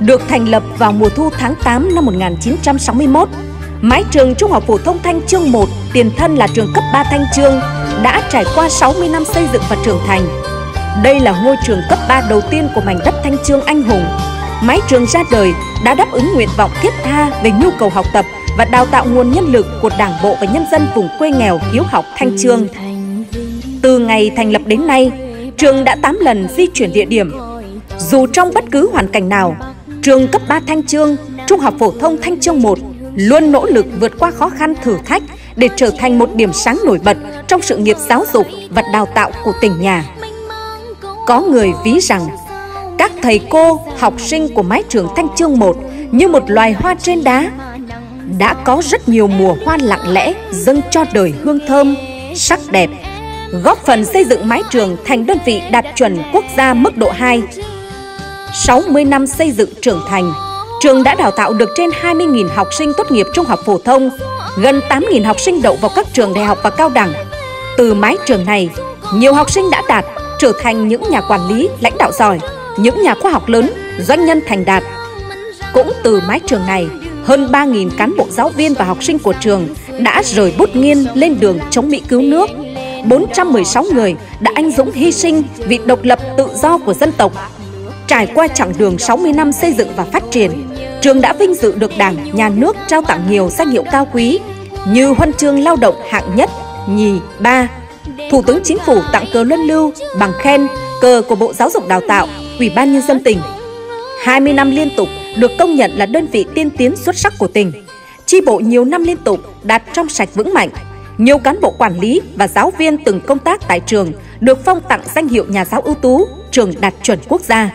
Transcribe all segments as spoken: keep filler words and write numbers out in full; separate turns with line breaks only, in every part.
Được thành lập vào mùa thu tháng tám năm một nghìn chín trăm sáu mươi mốt, mái trường Trung học phổ thông Thanh Chương một, tiền thân là trường cấp ba Thanh Chương, đã trải qua sáu mươi năm xây dựng và trưởng thành. Đây là ngôi trường cấp ba đầu tiên của mảnh đất Thanh Chương anh hùng. Mái trường ra đời đã đáp ứng nguyện vọng thiết tha về nhu cầu học tập và đào tạo nguồn nhân lực của Đảng bộ và nhân dân vùng quê nghèo hiếu học Thanh Chương. Từ ngày thành lập đến nay, trường đã tám lần di chuyển địa điểm. Dù trong bất cứ hoàn cảnh nào, trường cấp ba Thanh Chương, Trung học phổ thông Thanh Chương một luôn nỗ lực vượt qua khó khăn thử thách để trở thành một điểm sáng nổi bật trong sự nghiệp giáo dục và đào tạo của tỉnh nhà. Có người ví rằng, các thầy cô, học sinh của mái trường Thanh Chương một như một loài hoa trên đá, đã có rất nhiều mùa hoa lặng lẽ dâng cho đời hương thơm, sắc đẹp, góp phần xây dựng mái trường thành đơn vị đạt chuẩn quốc gia mức độ hai. sáu mươi năm xây dựng trưởng thành, trường đã đào tạo được trên hai mươi nghìn học sinh tốt nghiệp trung học phổ thông, gần tám nghìn học sinh đậu vào các trường đại học và cao đẳng. Từ mái trường này, nhiều học sinh đã đạt trở thành những nhà quản lý, lãnh đạo giỏi, những nhà khoa học lớn, doanh nhân thành đạt. Cũng từ mái trường này, hơn ba nghìn cán bộ giáo viên và học sinh của trường đã rời bút nghiêng lên đường chống Mỹ cứu nước. bốn trăm mười sáu người đã anh dũng hy sinh vì độc lập tự do của dân tộc. Trải qua chặng đường sáu mươi năm xây dựng và phát triển, trường đã vinh dự được Đảng, Nhà nước trao tặng nhiều danh hiệu cao quý như Huân chương Lao động hạng nhất, nhì, ba. Thủ tướng Chính phủ tặng cờ luân lưu, bằng khen, cờ của Bộ Giáo dục Đào tạo, Ủy ban Nhân dân tỉnh. hai mươi năm liên tục được công nhận là đơn vị tiên tiến xuất sắc của tỉnh. Chi bộ nhiều năm liên tục đạt trong sạch vững mạnh. Nhiều cán bộ quản lý và giáo viên từng công tác tại trường được phong tặng danh hiệu nhà giáo ưu tú, trường đạt chuẩn quốc gia.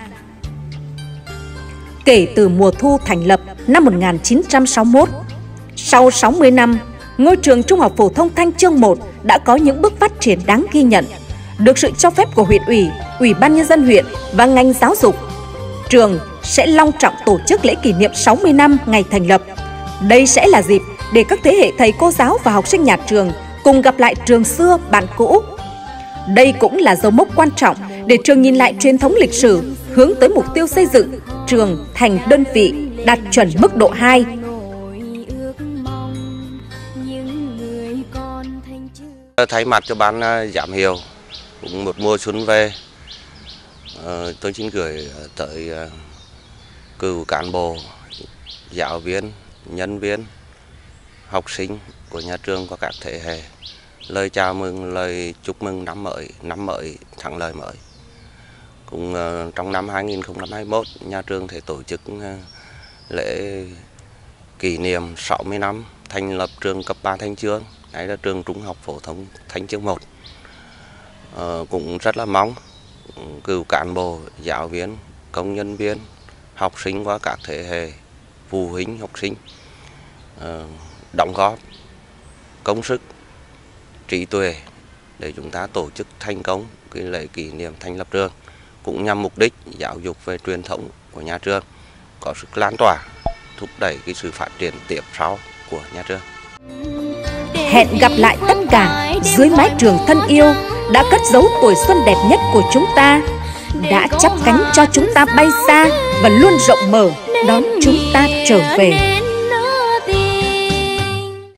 Kể từ mùa thu thành lập năm một nghìn chín trăm sáu mươi mốt, sau sáu mươi năm, ngôi trường Trung học phổ thông Thanh Chương một đã có những bước phát triển đáng ghi nhận. Được sự cho phép của huyện ủy, Ủy ban Nhân dân huyện và ngành giáo dục, trường sẽ long trọng tổ chức lễ kỷ niệm sáu mươi năm ngày thành lập. Đây sẽ là dịp để các thế hệ thầy cô giáo và học sinh nhà trường cùng gặp lại trường xưa bạn cũ. Đây cũng là dấu mốc quan trọng để trường nhìn lại truyền thống lịch sử, hướng tới mục tiêu xây dựng trường thành đơn vị đạt chuẩn mức độ hai.
Thay mặt cho ban giám hiệu, cũng một mùa xuân về, tôi xin gửi tới cựu cán bộ, giáo viên, nhân viên, học sinh của nhà trường và các thế hệ lời chào mừng, lời chúc mừng năm mới, năm mới thắng lợi mới. Cũng trong năm hai nghìn không trăm hai mươi mốt, nhà trường thể tổ chức lễ kỷ niệm sáu mươi năm thành lập trường cấp ba Thanh Chương. Đây là trường Trung học phổ thông Thanh Chương một. Ờ, cũng rất là mong cựu cán bộ, giáo viên, công nhân viên, học sinh qua các thế hệ, phụ huynh học sinh uh, đóng góp công sức, trí tuệ để chúng ta tổ chức thành công cái lễ kỷ niệm thành lập trường, cũng nhằm mục đích giáo dục về truyền thống của nhà trường, có sức lan tỏa, thúc đẩy cái sự phát triển tiếp sau của nhà trường.
Hẹn gặp lại tất cả dưới mái trường thân yêu đã cất giấu tuổi xuân đẹp nhất của chúng ta, đã chắp cánh cho chúng ta bay xa và luôn rộng mở đón chúng ta trở về.